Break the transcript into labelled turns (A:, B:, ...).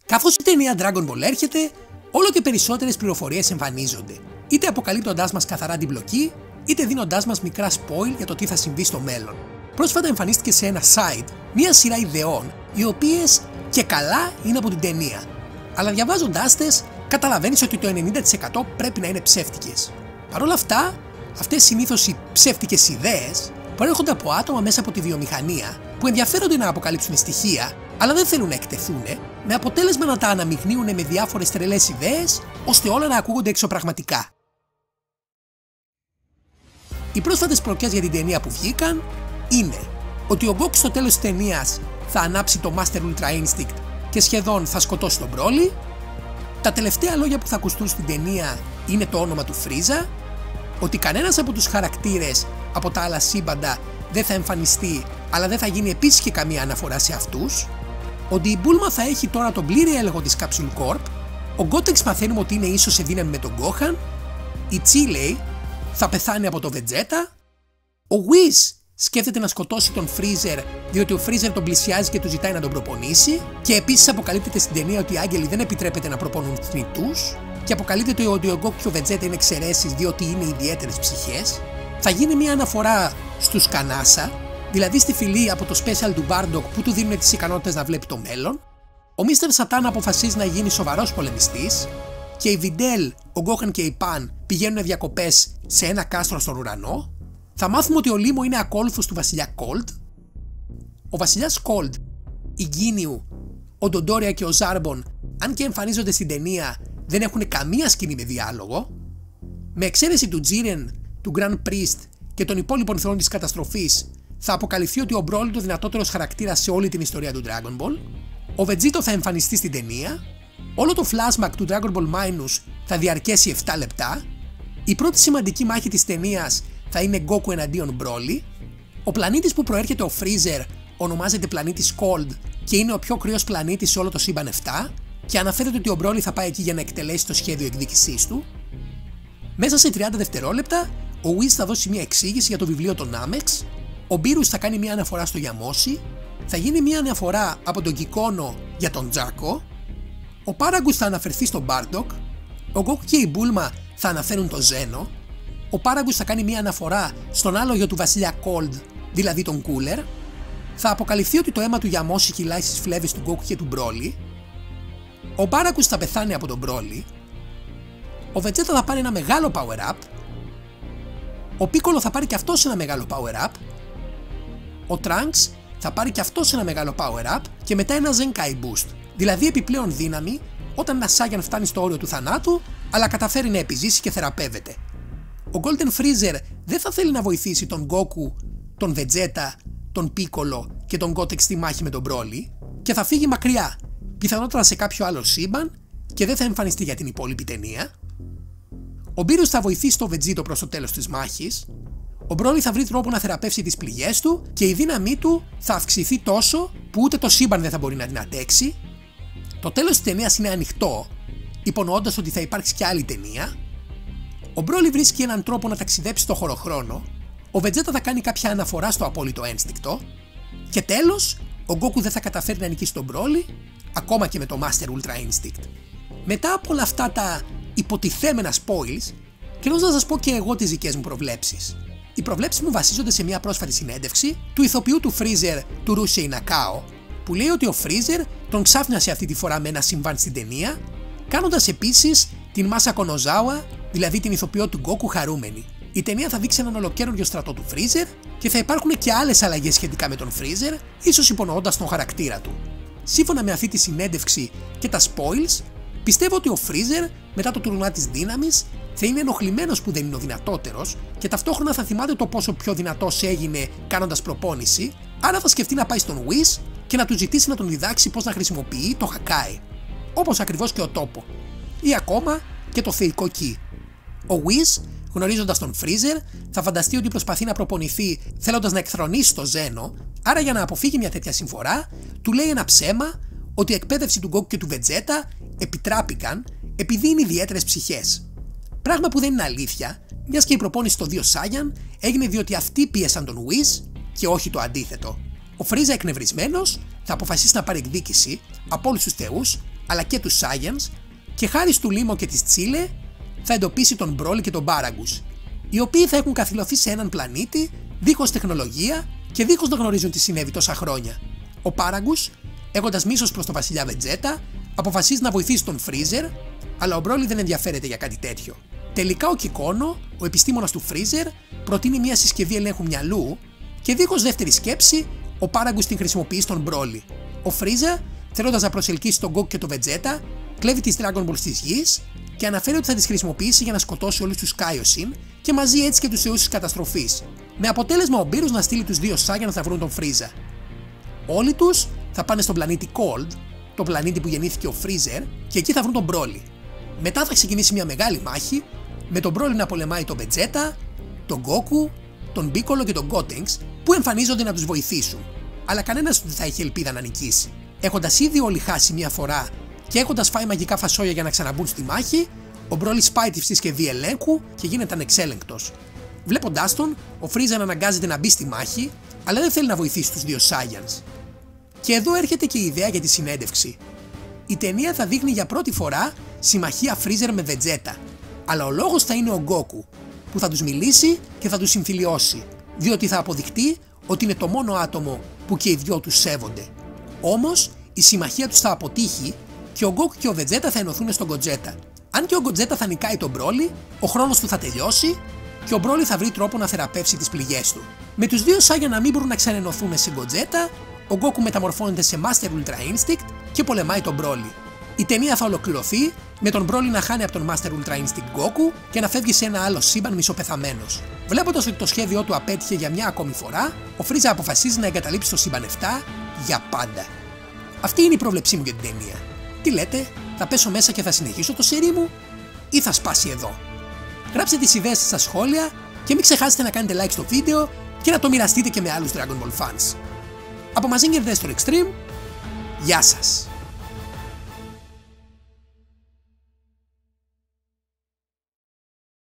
A: Καθώς η ταινία Dragon Ball έρχεται, όλο και περισσότερες πληροφορίες εμφανίζονται, είτε αποκαλύπτοντάς μας καθαρά την πλοκή, είτε δίνοντάς μας μικρά spoil για το τι θα συμβεί στο μέλλον. Πρόσφατα εμφανίστηκε σε ένα site μία σειρά ιδεών, οι οποίες και καλά είναι από την ταινία, αλλά διαβάζοντάς τες καταλαβαίνεις ότι το 90% πρέπει να είναι ψεύτικες. Παρ' όλα αυτά, αυτές συνήθως οι ψεύτικες ιδέες προέρχονται από άτομα μέσα από τη βιομηχανία που ενδιαφέρονται να αποκαλύψουν στοιχεία, αλλά δεν θέλουν να εκτεθούν, με αποτέλεσμα να τα αναμειγνύουν με διάφορες τρελές ιδέες, ώστε όλα να ακούγονται εξωπραγματικά. Οι πρόσφατες πλοκές για την ταινία που βγήκαν είναι ότι ο Goku στο τέλος της ταινίας θα ανάψει το Master Ultra Instinct και σχεδόν θα σκοτώσει τον Broly. Τα τελευταία λόγια που θα ακουστούν στην ταινία είναι το όνομα του Frieza, ότι κανένας από τους χαρακτήρες από τα άλλα σύμπαντα δεν θα εμφανιστεί, αλλά δεν θα γίνει επίσης και καμία αναφορά σε αυτούς, ότι η Bulma θα έχει τώρα τον πλήρη έλεγχο της Capsule Corp, ο Gotenks μαθαίνουμε ότι είναι ίσος σε δύναμη με τον Gohan, η Chile θα πεθάνει από το Vegeta, ο Whis σκέφτεται να σκοτώσει τον Freezer διότι ο Freezer τον πλησιάζει και του ζητάει να τον προπονήσει, και επίσης αποκαλύπτεται στην ταινία ότι οι άγγελοι δεν επιτρέπεται να προπονούν θνητούς, και αποκαλύπτεται ότι ο Goku και ο Vegeta είναι εξαιρέσεις διότι είναι ιδιαίτερες ψυχές. Θα γίνει μια αναφορά στους Kanasa, δηλαδή στη φυλή από το special του Bardock που του δίνουν τις ικανότητες να βλέπει το μέλλον. Ο Mr. Satan αποφασίζει να γίνει σοβαρός πολεμιστής, και η Videl, ο Gohan και η Pan πηγαίνουν διακοπές σε ένα κάστρο στον ουρανό. Θα μάθουμε ότι ο Λίμο είναι ακόλουθος του βασιλιά Cold. Ο βασιλιάς Cold, η Ginyu, ο Ντοντόρια και ο Zarbon, αν και εμφανίζονται στην ταινία, δεν έχουν καμία σκηνή με διάλογο. Με εξαίρεση του Jiren, του Grand Priest και των υπόλοιπων θεών της καταστροφής, θα αποκαλυφθεί ότι ο Broly είναι ο δυνατότερος χαρακτήρας σε όλη την ιστορία του Dragon Ball. Ο Vegito θα εμφανιστεί στην ταινία. Όλο το flashback του Dragon Ball Minus θα διαρκέσει 7 λεπτά. Η πρώτη σημαντική μάχη της ταινίας θα είναι Goku εναντίον Broly. Ο πλανήτης που προέρχεται ο Freezer ονομάζεται πλανήτης Cold και είναι ο πιο κρύος πλανήτης σε όλο το σύμπαν 7, και αναφέρεται ότι ο Broly θα πάει εκεί για να εκτελέσει το σχέδιο εκδίκησής του. Μέσα σε 30 δευτερόλεπτα, ο Whis θα δώσει μια εξήγηση για το βιβλίο των Namex, ο Beerus θα κάνει μια αναφορά στο Yamoshi, θα γίνει μια αναφορά από τον Kikono για τον Jaco, ο Paragus θα αναφερθεί στον Bardock, ο Goku και η Bulma θα αναφέρουν τον Zeno, ο Paragus θα κάνει μια αναφορά στον άλογο του βασιλιά Cold, δηλαδή τον Cooler, θα αποκαλυφθεί ότι το αίμα του Yamoshi κυλάει στις φλέβες του Goku και του Broly, ο Paragus θα πεθάνει από τον Broly, ο Vegeta θα πάρει ένα μεγάλο power up, ο Piccolo θα πάρει και αυτός ένα μεγάλο power up, ο Trunks θα πάρει και αυτός ένα μεγάλο power up και μετά ένα Zenkai boost, δηλαδή επιπλέον δύναμη όταν ένα Saiyan φτάνει στο όριο του θανάτου, αλλά καταφέρει να επιζήσει και θεραπεύεται. Ο Golden Freezer δεν θα θέλει να βοηθήσει τον Goku, τον Vegeta, τον Piccolo και τον Gotenks στη μάχη με τον Broly και θα φύγει μακριά, πιθανότατα σε κάποιο άλλο σύμπαν, και δεν θα εμφανιστεί για την υπόλοιπη ταινία. Ο Beerus θα βοηθήσει τον Vegito προς το τέλος της μάχης. Ο Broly θα βρει τρόπο να θεραπεύσει τις πληγές του και η δύναμή του θα αυξηθεί τόσο που ούτε το σύμπαν δεν θα μπορεί να την αντέξει. Το τέλος της ταινίας είναι ανοιχτό, υπονοώντας ότι θα υπάρξει και άλλη ταινία. Ο Broly βρίσκει έναν τρόπο να ταξιδέψει στο χωροχρόνο. Ο Vegeta θα κάνει κάποια αναφορά στο απόλυτο ένστικτο. Και τέλος, ο Goku δεν θα καταφέρει να νικήσει τον Broly, ακόμα και με το Master Ultra Instinct. Μετά από όλα αυτά τα υποτιθέμενα spoils, καιρός να σας πω και εγώ τις δικές μου προβλέψεις. Οι προβλέψεις μου βασίζονται σε μια πρόσφατη συνέντευξη του ηθοποιού του Freezer, του Russell Nakao, που λέει ότι ο Freezer τον ξάφνιασε αυτή τη φορά με ένα συμβάν στην ταινία, κάνοντας επίσης την Masako Nozawa, δηλαδή την ηθοποιό του Goku, χαρούμενη. Η ταινία θα δείξει έναν ολοκαίριο στρατό του Freezer και θα υπάρχουν και άλλες αλλαγές σχετικά με τον Freezer, ίσως υπονοώντας τον χαρακτήρα του. Σύμφωνα με αυτή τη συνέντευξη και τα spoils, πιστεύω ότι ο Freezer μετά το τουρνουά της δύναμης θα είναι ενοχλημένος που δεν είναι ο δυνατότερος και ταυτόχρονα θα θυμάται το πόσο πιο δυνατός έγινε κάνοντας προπόνηση, άρα θα σκεφτεί να πάει στον Whis και να του ζητήσει να τον διδάξει πώς να χρησιμοποιεί το Hakai, όπως ακριβώς και ο Τόπο, ή ακόμα και το θεϊκό Ki. Ο Whis, γνωρίζοντας τον Freezer, θα φανταστεί ότι προσπαθεί να προπονηθεί θέλοντας να εκθρονήσει το Zeno, άρα για να αποφύγει μια τέτοια συμφορά, του λέει ένα ψέμα ότι η εκπαίδευση του Goku και του Vegeta επιτράπηκαν επειδή είναι ιδιαίτερες ψυχές. Πράγμα που δεν είναι αλήθεια, μιας και η προπόνηση των δύο Saiyan έγινε διότι αυτοί πίεσαν τον Whis και όχι το αντίθετο. Ο Freezer, εκνευρισμένος, θα αποφασίσει να πάρει εκδίκηση από όλους τους θεούς, αλλά και τους Saiyans, και χάρη του Λίμο και της Τσίλε θα εντοπίσει τον Μπρόλι και τον Πάραγκους, οι οποίοι θα έχουν καθυλωθεί σε έναν πλανήτη δίχως τεχνολογία και δίχως να γνωρίζουν τι συνέβη τόσα χρόνια. Ο Πάραγκους, έχοντας μίσος προς τον βασιλιά Βετζέτα, αποφασίζει να βοηθήσει τον Φρίζερ, αλλά ο Μπρόλι δεν ενδιαφέρεται για κάτι τέτοιο. Τελικά ο Κικόνο, ο επιστήμονας του Φρίζερ, προτείνει μια συσκευή ελέγχου μυαλού και δίχως δεύτερη σκέψη, ο Πάραγκους την χρησιμοποιεί στον Μπρόλι. Ο Φρίζερ, θέλοντας να προσελκύσει τον Γκόκου και τον Βετζέτα, κλέβει τις Dragon Balls της γης και αναφέρει ότι θα τις χρησιμοποιήσει για να σκοτώσει όλους τους Kaioshin και μαζί έτσι και τους θεούς της καταστροφής, με αποτέλεσμα ο Μπύρος να στείλει τους δύο Saiyans να βρουν τον Φρίζα. Όλοι τους θα πάνε στον πλανήτη Cold, το πλανήτη που γεννήθηκε ο Φρίζερ, και εκεί θα βρουν τον Μπρόλι. Μετά θα ξεκινήσει μια μεγάλη μάχη, με τον Μπρόλι να πολεμάει τον Βετζέτα, τον Γκόκου, τον Μπίκολο και τον Gotenks, που εμφανίζονται να τους βοηθήσουν. Αλλά κανένας δεν θα έχει ελπίδα να νικήσει. Έχοντας ήδη όλοι χάσει μια φορά και έχοντας φάει μαγικά φασόλια για να ξαναμπούν στη μάχη, ο Μπρόλι σπάει τη συσκευή ελέγχου και γίνεται ανεξέλεγκτος. Βλέποντάς τον, ο Φρίζερ αναγκάζεται να μπει στη μάχη, αλλά δεν θέλει να βοηθήσει τους δύο Saiyans. Και εδώ έρχεται και η ιδέα για τη συνέντευξη. Η ταινία θα δείχνει για πρώτη φορά συμμαχία Φρίζερ με Βετζέτα, αλλά ο λόγος θα είναι ο Γκόκου, που θα τους μιλήσει και θα τους συμφιλιώσει, διότι θα αποδειχτεί ότι είναι το μόνο άτομο που και οι δυο τους σέβονται. Όμως η συμμαχία τους θα αποτύχει και ο Γκόκου και ο Βετζέτα θα ενωθούν στον Γκοτζέτα. Αν και ο Γκοτζέτα θα νικάει τον Μπρόλι, ο χρόνος του θα τελειώσει και ο Μπρόλι θα βρει τρόπο να θεραπεύσει τις πληγές του. Με τους δύο Σάγια να μην μπορούν να ξανενωθούν σε Γκοτζέτα, ο Γκόκου μεταμορφώνεται σε Master Ultra Instinct και πολεμάει τον Μπρόλι. Η ταινία θα ολοκληρωθεί με τον Μπρόλι να χάνει από τον Master Ultra Instinct Γκόκου και να φεύγει σε ένα άλλο σύμπαν μισοπεθαμένος. Βλέποντας ότι το σχέδιό του απέτυχε για μια ακόμη φορά, ο Φρίζα αποφασίζει να εγκαταλείψει το σύμπαν 7 για πάντα. Αυτή είναι η πρόβλεψή μου για την ταινία. Τι λέτε, θα πέσω μέσα και θα συνεχίσω το σερί μου ή θα σπάσει εδώ? Γράψτε τις ιδέες σας στα σχόλια και μην ξεχάσετε να κάνετε like στο βίντεο και να το μοιραστείτε και με άλλους Dragon Ball fans. Από Mazinger Z Extreme, γεια σας!